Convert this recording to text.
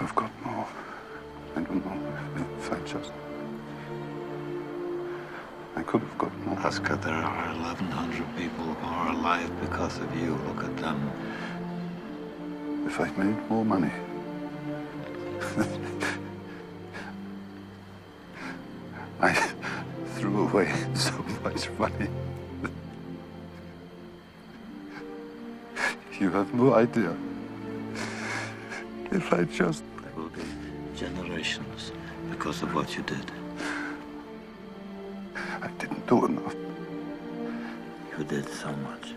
have got more. I don't know if I just... I could have got more. Oskar, there are 1,100 people who are alive because of you. Look at them. If I'd made more money... I threw away so much money. You have no idea. If I just... There will be generations because of what you did. I didn't do enough. You did so much.